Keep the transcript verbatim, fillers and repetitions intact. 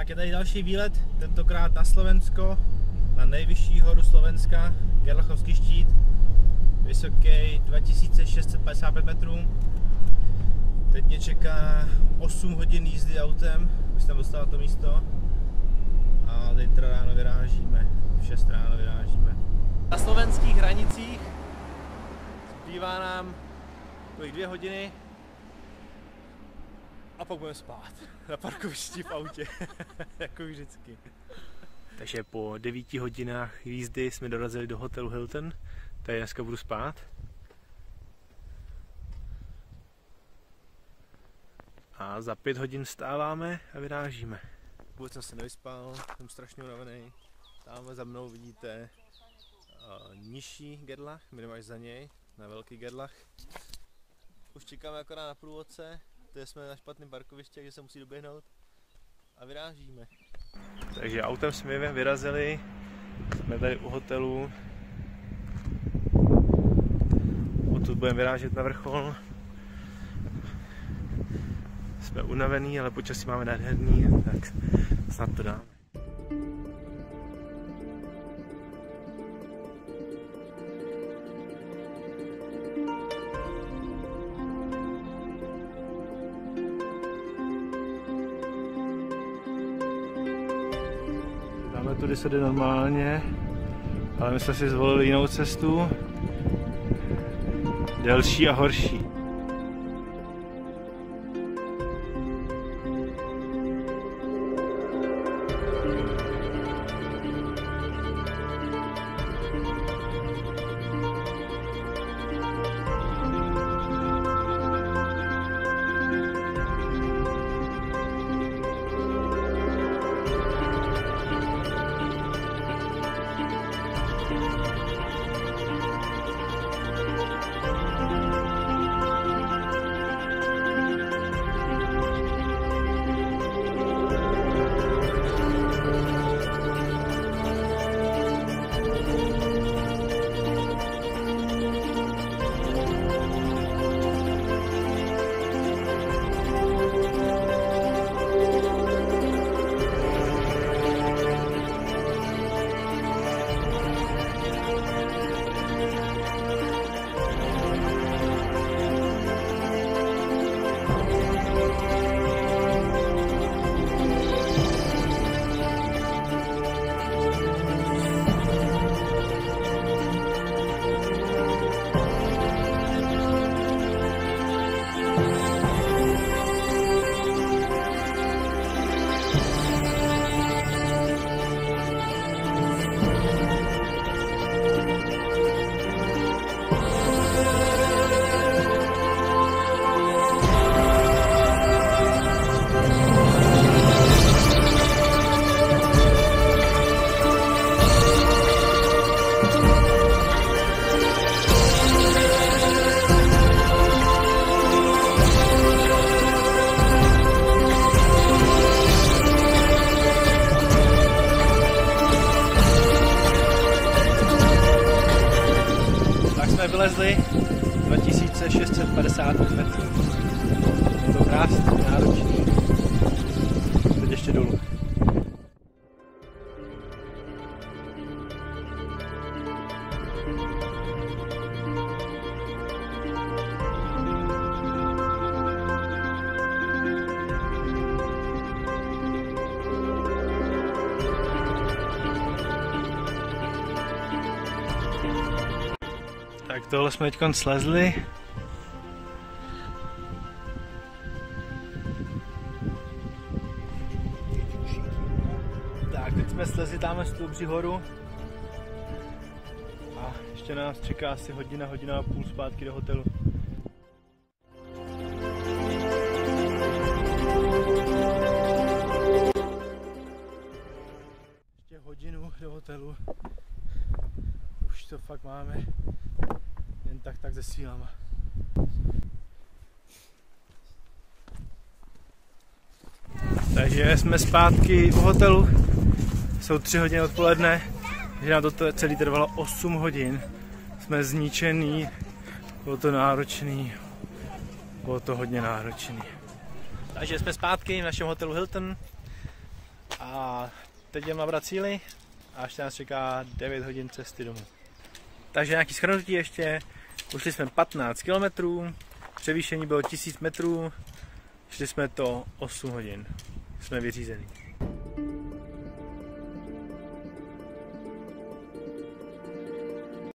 Tak je tady další výlet, tentokrát na Slovensko, na nejvyšší horu Slovenska, Gerlachovský štít, vysoký dva tisíce šest set padesát pět metrů. Teď mě čeká osm hodin jízdy autem, už jsem dostal na to místo a zítra ráno vyrážíme, v šest ráno vyrážíme. Na slovenských hranicích zbývá nám kolik dvě hodiny a pak budeme spát na parkovišti v autě, jako vždycky. Takže po devíti hodinách jízdy jsme dorazili do hotelu Hilton, tady dneska budu spát. A za pět hodin vstáváme a vyrážíme. Vůbec jsem se nevyspal, jsem strašně unavený. Tamhle za mnou vidíte uh, nižší Gerlach, my jdeme až za něj, na velký Gerlach. Už čekáme akorát na průvodce, tady jsme na špatném parkovišti, takže se musí doběhnout a vyrážíme. Takže autem jsme vyrazili, jsme tady u hotelu. Odtud budeme vyrážet na vrchol. Jsme unavený, ale počasí máme nádherný, tak snad to dáme. Dáme tudy se jde normálně, ale my jsme si zvolili jinou cestu, delší a horší. Vylezli dva tisíce šest set padesát metrů. Je to krásný, náročný. Teď ještě dolů. Tak tohle jsme teď slezli. Tak, teď jsme slezli tamhle z tu obří horu. A ještě nás čeká asi hodina, hodina a půl zpátky do hotelu. Ještě hodinu do hotelu. Už to fakt máme. Jen tak tak se sílama. Takže jsme zpátky u hotelu. Jsou tři hodiny odpoledne, takže nám to celý trvalo osm hodin. Jsme zničený, bylo to náročný, bylo to hodně náročný. Takže jsme zpátky v našem hotelu Hilton A teď jdeme nabrat síly a ještě nás čeká devět hodin cesty domů. Takže nějaký shrnutí ještě. Ušli jsme patnáct kilometrů, převýšení bylo tisíc metrů, šli jsme to osm hodin. Jsme vyřízení.